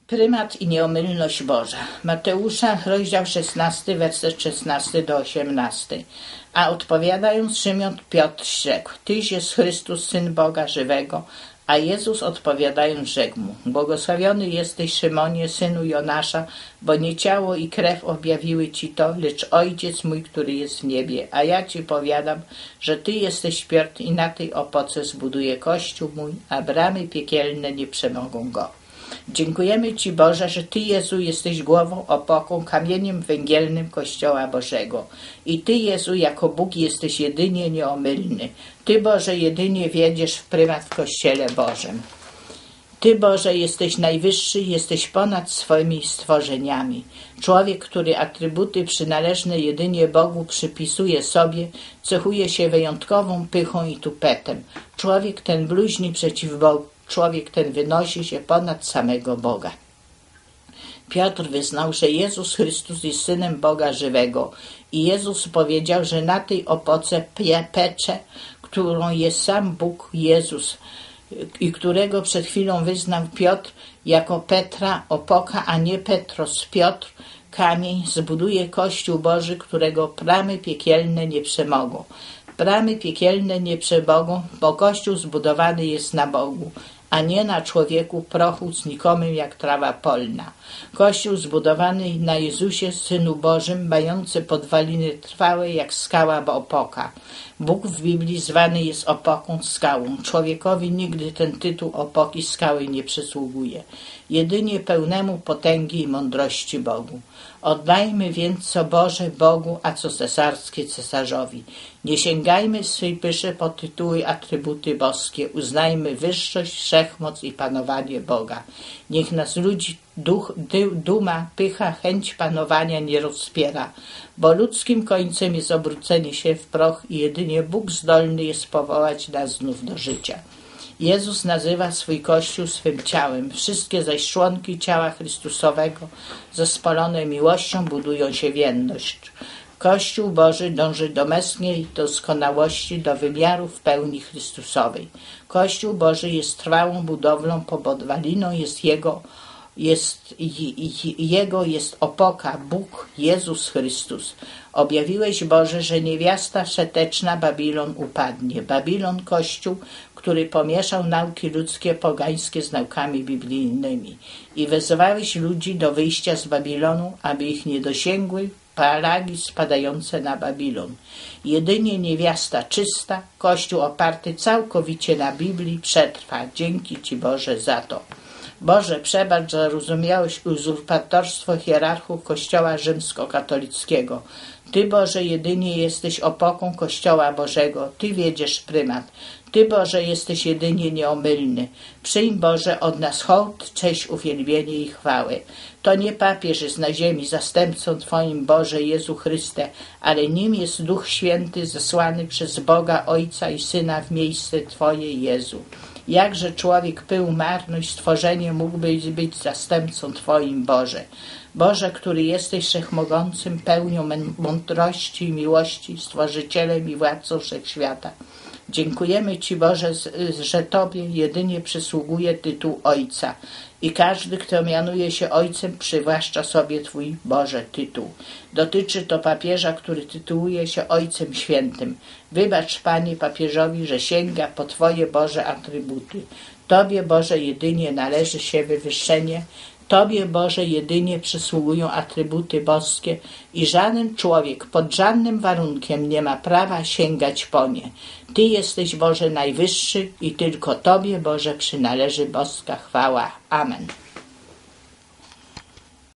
Prymat i nieomylność Boża. Mateusza, rozdział 16, werset 16 do 18. A odpowiadając Szymon Piotr rzekł: Tyś jest Chrystus, Syn Boga żywego. A Jezus odpowiadając rzekł mu: Błogosławiony jesteś, Szymonie, synu Jonasza, bo nie ciało i krew objawiły ci to, lecz Ojciec mój, który jest w niebie. A ja ci powiadam, że ty jesteś Piotr i na tej opoce zbuduję Kościół mój, a bramy piekielne nie przemogą go. Dziękujemy Ci, Boże, że Ty, Jezu, jesteś głową, opoką, kamieniem węgielnym Kościoła Bożego. I Ty, Jezu, jako Bóg jesteś jedynie nieomylny. Ty, Boże, jedynie wiedziesz w prymat w Kościele Bożym. Ty, Boże, jesteś najwyższy, jesteś ponad swoimi stworzeniami. Człowiek, który atrybuty przynależne jedynie Bogu przypisuje sobie, cechuje się wyjątkową pychą i tupetem. Człowiek ten bluźni przeciw Bogu. Człowiek ten wynosi się ponad samego Boga. Piotr wyznał, że Jezus Chrystus jest Synem Boga żywego i Jezus powiedział, że na tej opoce pecze, którą jest sam Bóg Jezus i którego przed chwilą wyznał Piotr jako Petra, opoka, a nie Petros, Piotr, kamień, zbuduje Kościół Boży, którego bramy piekielne nie przemogą. Bramy piekielne nie przemogą, bo Kościół zbudowany jest na Bogu, a nie na człowieku prochu znikomym jak trawa polna. Kościół zbudowany na Jezusie, Synu Bożym, mający podwaliny trwałe jak skała opoka. Bóg w Biblii zwany jest opoką, skałą. Człowiekowi nigdy ten tytuł opoki, skały nie przysługuje. Jedynie pełnemu potęgi i mądrości Bogu. Oddajmy więc co Boże Bogu, a co cesarskie cesarzowi. Nie sięgajmy swej pyszy po tytuły, atrybuty boskie. Uznajmy wyższość, wszechmoc i panowanie Boga. Niech nas ludzi duma, pycha, chęć panowania nie rozpiera, bo ludzkim końcem jest obrócenie się w proch i jedynie Bóg zdolny jest powołać nas znów do życia. Jezus nazywa swój Kościół swym ciałem. Wszystkie zaś członki ciała Chrystusowego zespolone miłością budują się w jedność. Kościół Boży dąży do męskiej doskonałości, do wymiaru w pełni Chrystusowej. Kościół Boży jest trwałą budowlą, podwaliną Jego jest opoka, Bóg, Jezus Chrystus. Objawiłeś, Boże, że niewiasta wszeteczna Babilon upadnie. Babilon, Kościół, który pomieszał nauki ludzkie pogańskie z naukami biblijnymi. I wezwałeś ludzi do wyjścia z Babilonu, aby ich nie dosięgły plagi spadające na Babilon. Jedynie niewiasta czysta, Kościół oparty całkowicie na Biblii przetrwa. Dzięki Ci, Boże, za to. Boże, przebacz zarozumiałeś uzurpatorstwo hierarchów Kościoła rzymskokatolickiego. Ty, Boże, jedynie jesteś opoką Kościoła Bożego. Ty wiedziesz prymat. Ty, Boże, jesteś jedynie nieomylny. Przyjm, Boże, od nas hołd, cześć, uwielbienie i chwałę. To nie papież jest na ziemi zastępcą Twoim, Boże Jezu Chryste, ale nim jest Duch Święty zesłany przez Boga Ojca i Syna w miejsce Twoje, Jezu. Jakże człowiek pył marność, stworzenie mógłby być zastępcą Twoim, Boże. Boże, który jesteś wszechmogącym, pełnią mądrości i miłości, stworzycielem i władcą wszechświata. Dziękujemy Ci, Boże, że Tobie jedynie przysługuje tytuł Ojca i każdy, kto mianuje się Ojcem, przywłaszcza sobie Twój, Boże, tytuł. Dotyczy to papieża, który tytułuje się Ojcem Świętym. Wybacz, Panie, papieżowi, że sięga po Twoje, Boże, atrybuty. Tobie, Boże, jedynie należy się wywyższenie. Tobie, Boże, jedynie przysługują atrybuty boskie i żaden człowiek pod żadnym warunkiem nie ma prawa sięgać po nie. Ty jesteś, Boże, najwyższy i tylko Tobie, Boże, przynależy boska chwała. Amen.